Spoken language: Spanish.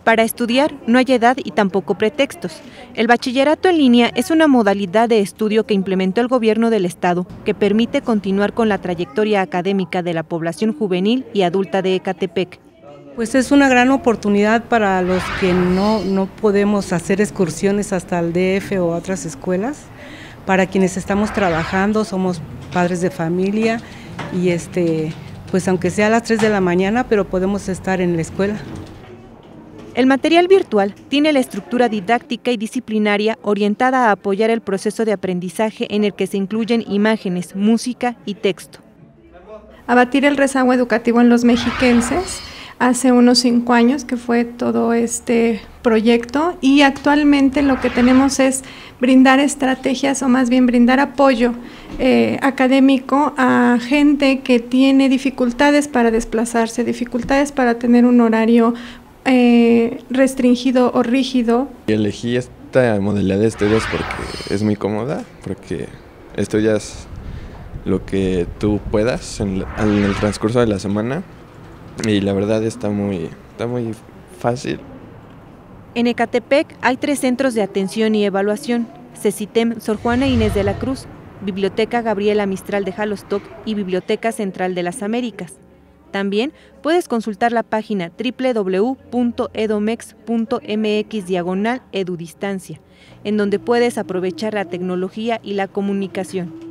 Para estudiar no hay edad y tampoco pretextos. El bachillerato en línea es una modalidad de estudio que implementó el gobierno del estado, que permite continuar con la trayectoria académica de la población juvenil y adulta de Ecatepec. Pues es una gran oportunidad para los que no podemos hacer excursiones hasta el DF o otras escuelas, para quienes estamos trabajando, somos padres de familia y pues aunque sea a las 3 de la mañana, pero podemos estar en la escuela. El material virtual tiene la estructura didáctica y disciplinaria orientada a apoyar el proceso de aprendizaje en el que se incluyen imágenes, música y texto. Abatir el rezago educativo en los mexiquenses hace unos 5 años que fue todo este proyecto, y actualmente lo que tenemos es brindar estrategias, o más bien brindar apoyo académico a gente que tiene dificultades para desplazarse, dificultades para tener un horario restringido o rígido. Elegí esta modalidad de estudios porque es muy cómoda, porque estudias lo que tú puedas en el transcurso de la semana y la verdad está muy fácil. En Ecatepec hay 3 centros de atención y evaluación: CECITEM Sor Juana Inés de la Cruz, Biblioteca Gabriela Mistral de Jalostoc y Biblioteca Central de las Américas. También puedes consultar la página www.edomex.mx/edudistancia, en donde puedes aprovechar la tecnología y la comunicación.